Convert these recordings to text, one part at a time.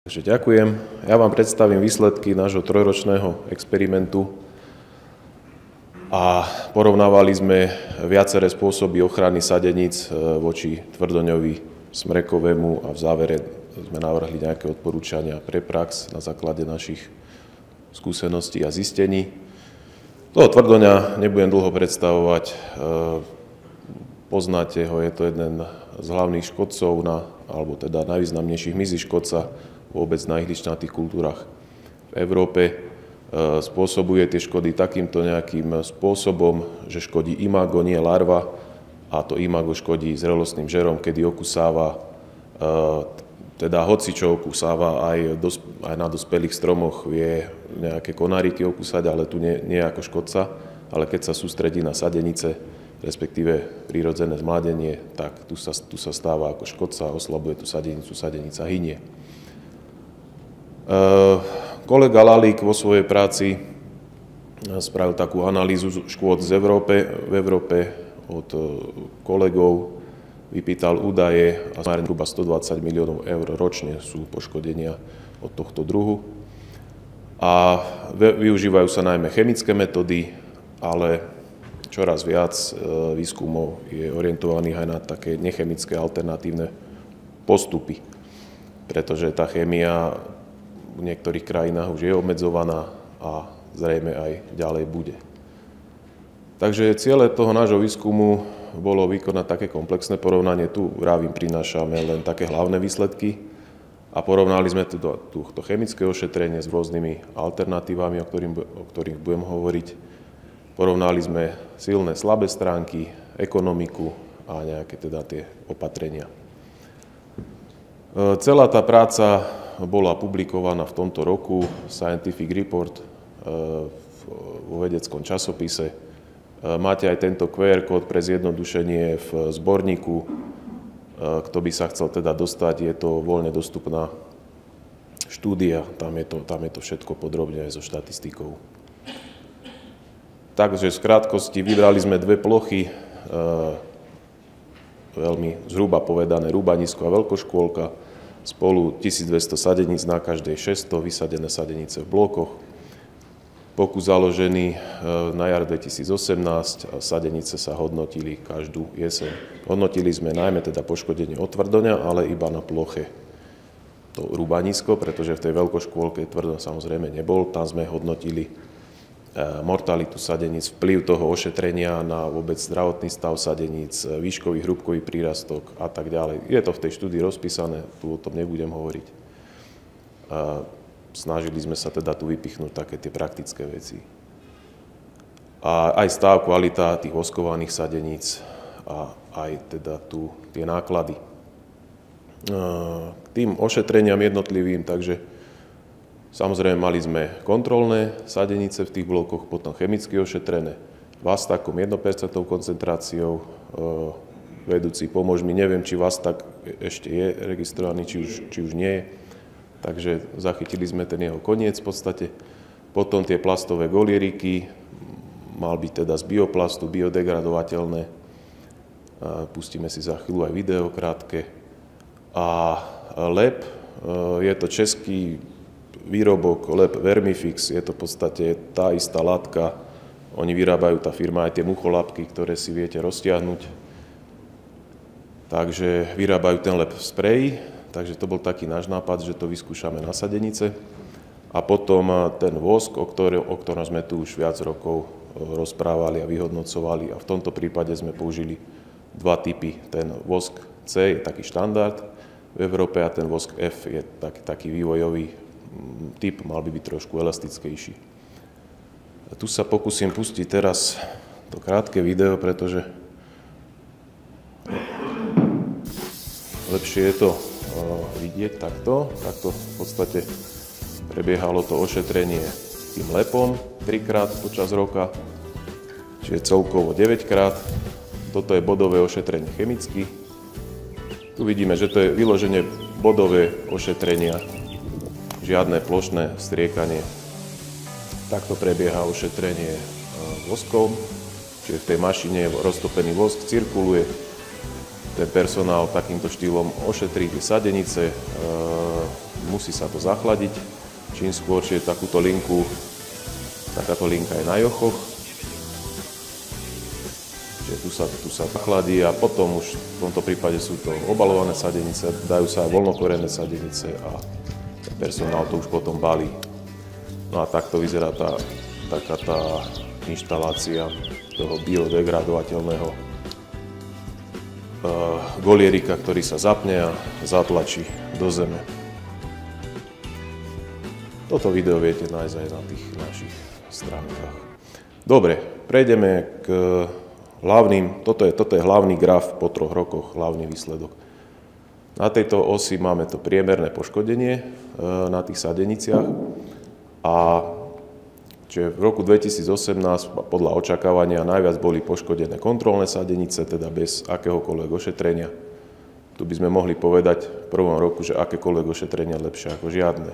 Takže ďakujem. Ja vám predstavím výsledky nášho trojročného experimentu a porovnávali sme viaceré spôsoby ochrany sadeníc voči tvrdoňovi, smrekovému a v závere sme navrhli nejaké odporúčania pre prax na základe našich skúseností a zistení. Toho tvrdoňa nebudem dlho predstavovať, poznáte ho, je to jeden z hlavných škodcov, alebo teda najvýznamnejších hmyzí škodca vôbec na ihličnatých kultúrach v Európe. Spôsobuje tie škody takýmto nejakým spôsobom, že škodí imago, nie larva, a to imago škodí zrelostným žerom, kedy okusáva, teda hoci čo okusáva, aj na dospelých stromoch vie nejaké konáriky okúsať, ale tu nie ako škodca, ale keď sa sústredí na sadenice, respektíve prírodzené zmladenie, tak tu sa stáva ako škodca, oslabuje tú sadenicu, sadenica hynie. Kolega Lalík vo svojej práci spravil takú analýzu škôd v Európe od kolegov, vypýtal údaje a zhruba 120 miliónov eur ročne sú poškodenia od tohto druhu. A využívajú sa najmä chemické metódy, ale čoraz viac výskumov je orientovaných aj na také nechemické alternatívne postupy, pretože tá chémia v niektorých krajinách už je obmedzovaná a zrejme aj ďalej bude. Takže ciele toho nášho výskumu bolo vykonať také komplexné porovnanie. Tu vravím, prinášame len také hlavné výsledky a porovnali sme to chemické ošetrenie s rôznymi alternatívami, o ktorých budem hovoriť. Porovnali sme silné, slabé stránky, ekonomiku a nejaké teda tie opatrenia. Celá tá práca bola publikovaná v tomto roku, Scientific Report vo vedeckom časopise. Máte aj tento QR kód pre zjednodušenie v zborníku. Kto by sa chcel teda dostať, je to voľne dostupná štúdia, tam je to všetko podrobne aj so štatistikou. Takže v krátkosti vybrali sme dve plochy, veľmi zhruba povedané Rúbanisko a Veľkoškôlka, spolu 1200 sadeníc, na každej 600 vysadené sadenice v blokoch. Pokus založený na jar 2018 a sadenice sa hodnotili každú jeseň. Hodnotili sme najmä teda poškodenie od tvrdoňa, ale iba na ploche to Rúbanisko, pretože v tej Veľkoškôlke tvrdoň samozrejme nebol. Tam sme hodnotili mortalitu sadeníc, vplyv toho ošetrenia na vôbec zdravotný stav sadeníc, výškový, hrúbkový prírastok a tak ďalej. Je to v tej štúdii rozpísané, tu o tom nebudem hovoriť. Snažili sme sa teda tu vypichnúť také tie praktické veci. A aj stav, kvalita tých voskovaných sadeníc a aj teda tu tie náklady. K tým ošetreniam jednotlivým, takže samozrejme mali sme kontrolné sadenice v tých blokoch, potom chemicky ošetrené, Vastakom 1% koncentráciou, vedúci pomôž mi, neviem, či Vastak ešte je registrovaný, či už nie je. Takže zachytili sme ten jeho koniec v podstate. Potom tie plastové golieriky, mal byť teda z bioplastu, biodegradovateľné. Pustíme si za chvíľu aj video krátke. A lep, je to český výrobok lep Vermifix, je to v podstate tá istá látka. Oni vyrábajú, tá firma, aj tie mucholapky, ktoré si viete roztiahnuť. Takže vyrábajú ten lep v spreji. Takže to bol taký náš nápad, že to vyskúšame na sadenice. A potom ten vosk, o ktorom sme tu už viac rokov rozprávali a vyhodnocovali. A v tomto prípade sme použili dva typy. Ten vosk C je taký štandard v Európe a ten vosk F je taký vývojový typ, mal by byť trošku elastickejší. A tu sa pokúsim pustiť teraz to krátke video, pretože lepšie je to vidieť takto. Takto v podstate prebiehalo to ošetrenie tým lepom 3-krát počas roka, čiže celkovo 9-krát. Toto je bodové ošetrenie chemicky. Tu vidíme, že to je vyloženie bodové ošetrenia, žiadne plošné striekanie. Takto prebieha ošetrenie voskom, čiže v tej mašine je roztopený vosk, cirkuluje. Ten personál takýmto štýlom ošetrí tie sadenice, musí sa to zachladiť. Čím skôr, čiže takáto linka je na jochoch. Čiže tu sa zachladí a potom už v tomto prípade sú to obalované sadenice, dajú sa aj voľnokorené sadenice a personál to už potom balí. No a takto vyzerá taká tá inštalácia toho biodegradovateľného golierika, ktorý sa zapne a zatlačí do zeme. Toto video viete nájsť aj na tých našich stránkach. Dobre, prejdeme k hlavným. Toto je hlavný graf po 3 rokoch, hlavný výsledok. Na tejto osi máme to priemerné poškodenie na tých sadeniciach a čiže v roku 2018 podľa očakávania najviac boli poškodené kontrolné sadenice, teda bez akéhokoľvek ošetrenia. Tu by sme mohli povedať v prvom roku, že akékoľvek ošetrenia lepšie ako žiadne.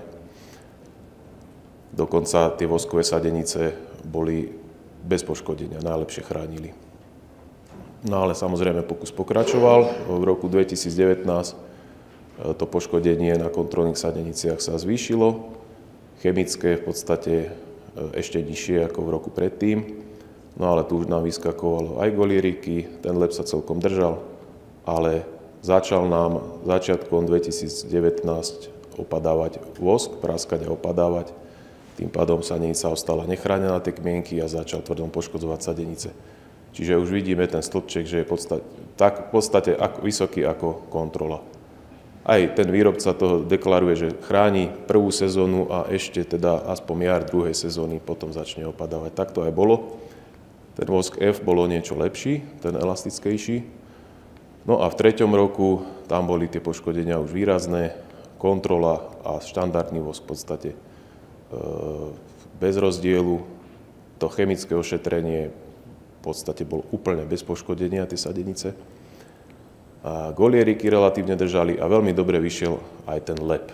Dokonca tie voskové sadenice boli bez poškodenia, najlepšie chránili. No ale samozrejme pokus pokračoval. V roku 2019 to poškodenie na kontrolných sadeniciach sa zvýšilo. Chemické v podstate ešte nižšie ako v roku predtým. No ale tu už nám vyskakovalo aj golieriky, ten lep sa celkom držal, ale začal nám začiatkom 2019 opadávať vosk, praskať a opadávať. Tým pádom sadenica ostala nechránená tie kmienky a začal tvrdom poškodzovať sadenice. Čiže už vidíme ten stĺpček, že je v podstate vysoký ako kontrola. Aj ten výrobca toho deklaruje, že chráni prvú sezónu a ešte teda aspoň jar druhej sezóny potom začne opadávať. Tak to aj bolo. Ten vosk F bolo niečo lepší, ten elastickejší. No a v 3. roku tam boli tie poškodenia už výrazné. Kontrola a štandardný vosk v podstate bez rozdielu. To chemické ošetrenie v podstate bolo úplne bez poškodenia, tie sadenice. A golieriky relatívne držali a veľmi dobre vyšiel aj ten lep.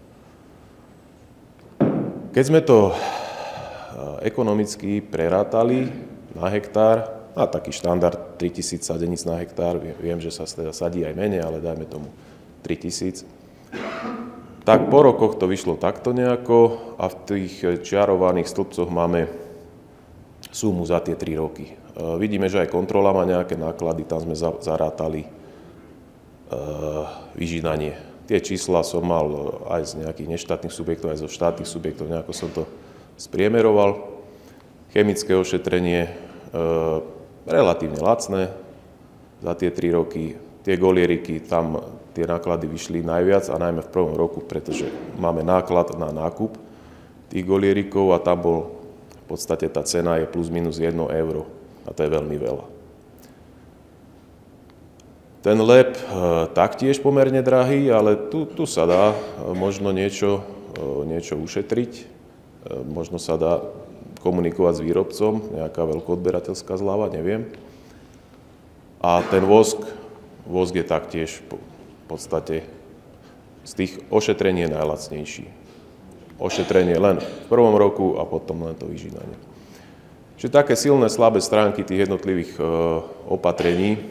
Keď sme to ekonomicky prerátali na hektár, a taký štandard 3000 sadenic na hektár, viem, že sa teda sadí aj menej, ale dajme tomu 3000, tak po rokoch to vyšlo takto nejako a v tých čiarovaných stĺpcoch máme sumu za tie 3 roky. Vidíme, že aj kontrola má nejaké náklady, tam sme zarátali vyžínanie. Tie čísla som mal aj z nejakých neštátnych subjektov, aj zo štátnych subjektov, nejako som to spriemeroval. Chemické ošetrenie relatívne lacné za tie 3 roky. Tie golieriky, tam tie náklady vyšli najviac a najmä v prvom roku, pretože máme náklad na nákup tých golierikov a tam bol v podstate tá cena je plus minus 1 euro a to je veľmi veľa. Ten lep taktiež pomerne drahý, ale tu sa dá možno niečo ušetriť, možno sa dá komunikovať s výrobcom, nejaká veľkoodberateľská zľava, neviem. A ten vosk je taktiež v podstate z tých ošetrení najlacnejší. Ošetrenie len v prvom roku a potom len to vyžínanie. Čiže také silné, slabé stránky tých jednotlivých opatrení.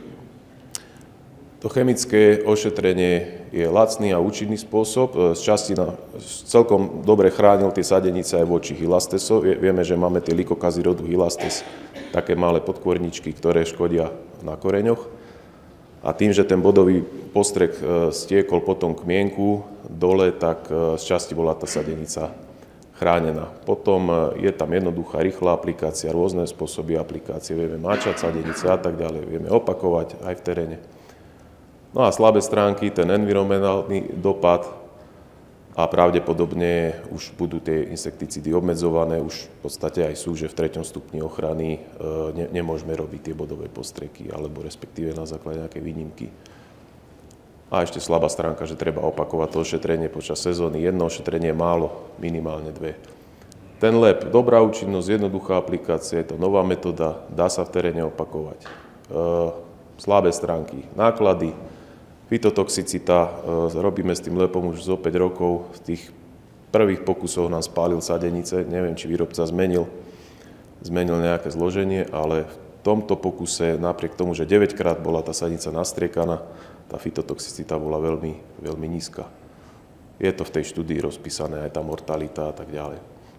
To chemické ošetrenie je lacný a účinný spôsob. Z časti celkom dobre chránil tie sadenice aj voči hylastesov. Vieme, že máme tie likokazy rodu hylastes, také malé podkôrničky, ktoré škodia na koreňoch. A tým, že ten bodový postrek stiekol potom k mienku dole, tak z časti bola tá sadenica chránená. Potom je tam jednoduchá, rýchla aplikácia, rôzne spôsoby aplikácie. Vieme máčať sadenice a tak ďalej, vieme opakovať aj v teréne. No a slabé stránky, ten environmentálny dopad a pravdepodobne už budú tie insekticídy obmedzované, už v podstate aj sú, že v 3. stupni ochrany nemôžeme robiť tie bodové postreky, alebo respektíve na základe nejakej výnimky. A ešte slabá stránka, že treba opakovať to ošetrenie počas sezóny. Jedno ošetrenie je málo, minimálne 2. Ten lep, dobrá účinnosť, jednoduchá aplikácia, je to nová metóda, dá sa v teréne opakovať. Slabé stránky, náklady, fytotoxicita, robíme s tým lepom už zo 5 rokov. V tých prvých pokusoch nám spálil sadenice, neviem, či výrobca zmenil nejaké zloženie, ale v tomto pokuse, napriek tomu, že 9-krát bola tá sadenica nastriekaná, tá fytotoxicita bola veľmi, veľmi nízka. Je to v tej štúdii rozpísané, aj tá mortalita a tak ďalej.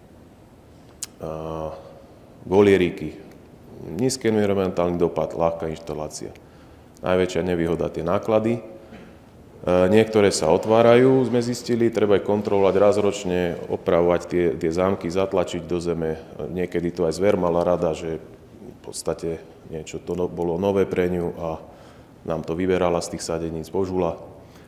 Golieriky. Nízky environmentálny dopad, ľahká inštalácia. Najväčšia nevýhoda tie náklady. Niektoré sa otvárajú, sme zistili, treba ich kontrolovať raz ročne, opravovať tie zámky, zatlačiť do zeme. Niekedy to aj zver mala rada, že v podstate niečo to bolo nové pre ňu a nám to vyberala z tých sadeníc, požula.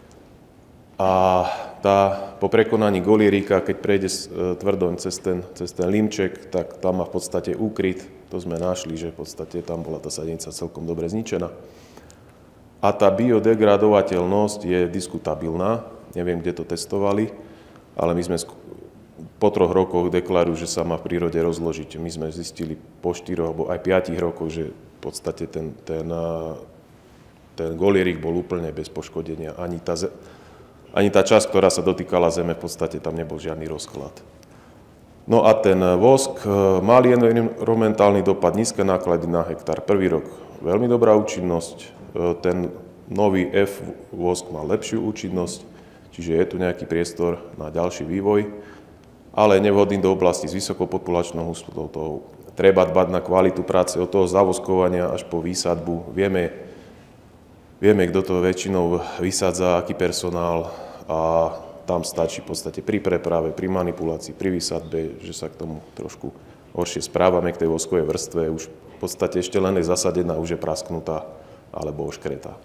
A po prekonaní golierika, keď prejde tvrdoň cez ten limček, tak tam má v podstate úkryt. To sme našli, že v podstate tam bola tá sadenica celkom dobre zničená. A tá biodegradovateľnosť je diskutabilná. Neviem, kde to testovali, ale my sme po 3 rokoch deklarujú, že sa má v prírode rozložiť. My sme zistili po 4 alebo aj 5 rokoch, že v podstate ten golierik bol úplne bez poškodenia. Ani tá časť, ktorá sa dotýkala zeme, v podstate tam nebol žiadny rozklad. No a ten vosk, malý environmentálny dopad, nízke náklady na hektár. Prvý rok veľmi dobrá účinnosť, ten nový F vosk má lepšiu účinnosť, čiže je tu nejaký priestor na ďalší vývoj, ale nevhodný do oblasti s vysokou populačnou hustotou. Treba dbať na kvalitu práce od toho zavoskovania až po výsadbu. Vieme, kto to väčšinou vysádza, aký personál, a tam stačí v podstate pri preprave, pri manipulácii, pri výsadbe, že sa k tomu trošku horšie správame, k tej voskovej vrstve. Už v podstate ešte len je zasadená, už je prasknutá alebo oškretá.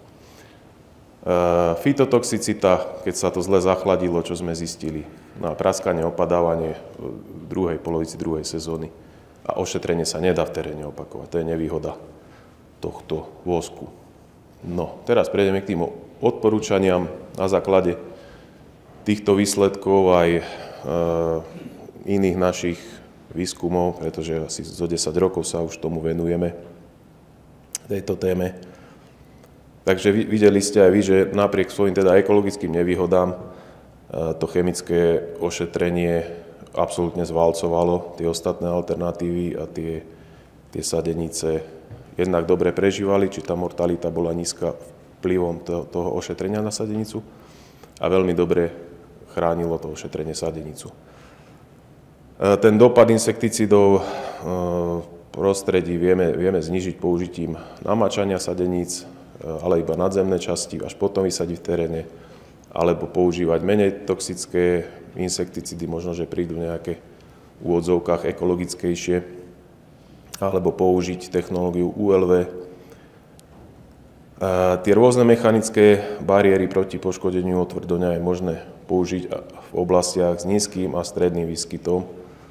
Fytotoxicita, keď sa to zle zachladilo, čo sme zistili, na praskanie, opadávanie v druhej polovici druhej sezóny a ošetrenie sa nedá v teréne opakovať. To je nevýhoda tohto vosku. No, teraz prejdeme k tým odporúčaniam na základe týchto výsledkov aj iných našich výskumov, pretože asi zo 10 rokov sa už tomu venujeme, tejto téme. Takže videli ste aj vy, že napriek svojim teda ekologickým nevýhodám to chemické ošetrenie absolútne zvalcovalo tie ostatné alternatívy a tie sadenice jednak dobre prežívali, či tá mortalita bola nízka vplyvom toho ošetrenia na sadenicu a veľmi dobre chránilo to ošetrenie sadenicu. Ten dopad insekticídov v prostredí vieme znižiť použitím namáčania sadeníc, ale iba nadzemné časti, až potom vysadiť v teréne, alebo používať menej toxické insekticídy, možno, že prídu nejaké v úvodzovkách ekologickejšie, alebo použiť technológiu ULV. Tie rôzne mechanické bariéry proti poškodeniu otvrdoňa je možné použiť v oblastiach s nízkym a stredným výskytom.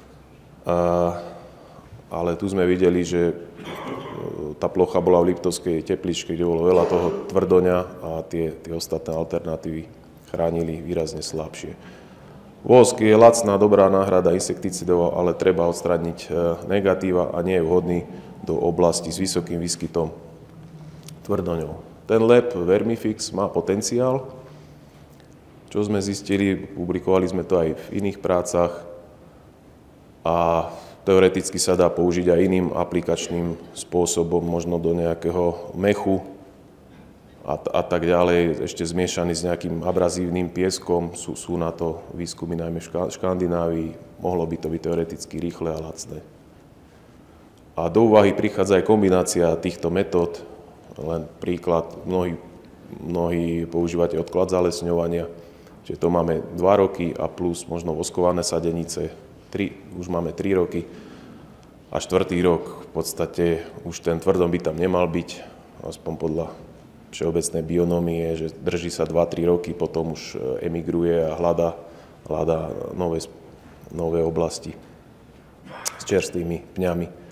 Ale tu sme videli, že tá plocha bola v Liptovskej tepličke, kde bolo veľa toho tvrdoňa a tie ostatné alternatívy chránili výrazne slabšie. Vosk je lacná, dobrá náhrada insekticidov, ale treba odstrániť negatíva a nie je vhodný do oblasti s vysokým výskytom tvrdoňou. Ten lep Vermifix má potenciál, čo sme zistili, publikovali sme to aj v iných prácach a teoreticky sa dá použiť aj iným aplikačným spôsobom, možno do nejakého mechu a tak ďalej, ešte zmiešaný s nejakým abrazívnym pieskom. Sú na to výskumy najmä v Škandinávii, mohlo by to byť teoreticky rýchle a lacné. A do úvahy prichádza aj kombinácia týchto metód. Len príklad, mnohí používate odklad zalesňovania, čiže to máme 2 roky a plus možno voskované sadenice, už máme 3 roky a 4. rok v podstate už ten tvrdom by tam nemal byť, aspoň podľa všeobecnej bionómie, že drží sa 2-3 roky, potom už emigruje a hľadá nové oblasti s čerstvými pňami.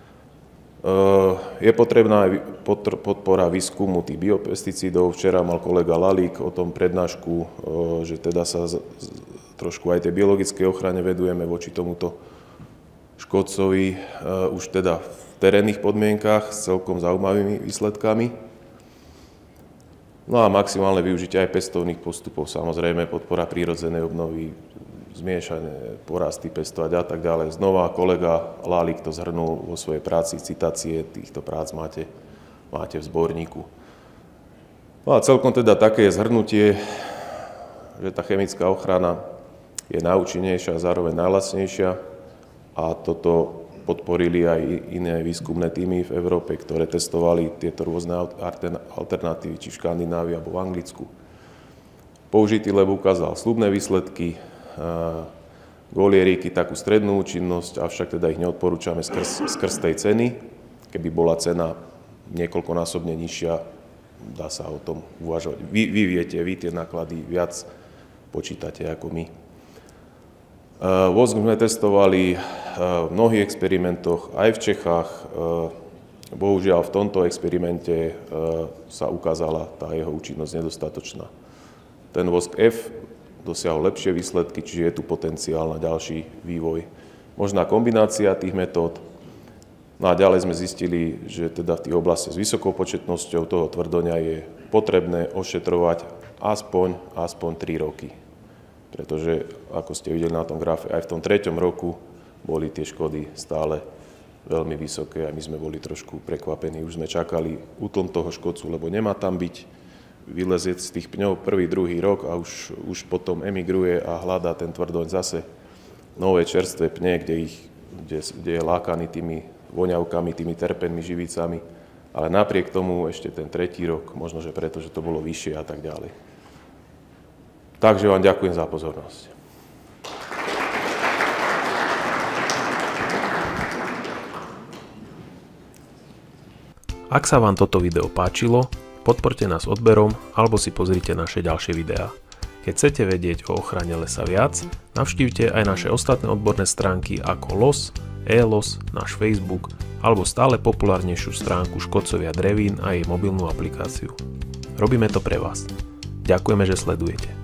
Je potrebná aj podpora výskumu tých biopesticídov. Včera mal kolega Lalík o tom prednášku, že teda sa trošku aj tej biologickej ochrane vedujeme voči tomuto škodcovi už teda v terénnych podmienkach s celkom zaujímavými výsledkami. No a maximálne využitie aj pestovných postupov, samozrejme podpora prírodzenej obnovy, zmiešané porasty pestovať a tak ďalej. Znova kolega Lálik to zhrnul vo svojej práci, citácie týchto prác máte v zborníku. No a celkom teda také zhrnutie, že tá chemická ochrana je najúčinnejšia a zároveň najlacnejšia a toto podporili aj iné výskumné týmy v Európe, ktoré testovali tieto rôzne alternatívy, či v Škandinávii alebo v Anglicku. Použitý lab ukázal sľubné výsledky, golieríky takú strednú účinnosť, avšak teda ich neodporúčame skrz tej ceny. Keby bola cena niekoľkonásobne nižšia, dá sa o tom uvažovať. Vy viete, vy tie náklady viac počítate ako my. Vosk sme testovali v mnohých experimentoch, aj v Čechách. Bohužiaľ v tomto experimente sa ukázala tá jeho účinnosť nedostatočná. Ten vosk F dosiahol lepšie výsledky, čiže je tu potenciál na ďalší vývoj. Možná kombinácia tých metód. No a ďalej sme zistili, že teda v tých oblastiach s vysokou početnosťou toho tvrdoňa je potrebné ošetrovať aspoň 3 roky. Pretože, ako ste videli na tom grafe, aj v tom 3. roku boli tie škody stále veľmi vysoké a my sme boli trošku prekvapení. Už sme čakali útlm toho škodcu, lebo nemá tam byť, vylezie z tých pňov prvý, druhý rok a už potom emigruje a hľadá ten tvrdoň zase nové čerstvé pne, kde je lákaný tými voňavkami, tými terpenmi, živicami. Ale napriek tomu ešte ten 3. rok, možno, že preto, že to bolo vyššie a tak ďalej. Takže vám ďakujem za pozornosť. Ak sa vám toto video páčilo, podporte nás odberom alebo si pozrite naše ďalšie videá. Keď chcete vedieť o ochrane lesa viac, navštívte aj naše ostatné odborné stránky ako LOS, e-LOS, náš Facebook alebo stále populárnejšiu stránku Škodcovia drevín a jej mobilnú aplikáciu. Robíme to pre vás. Ďakujeme, že sledujete.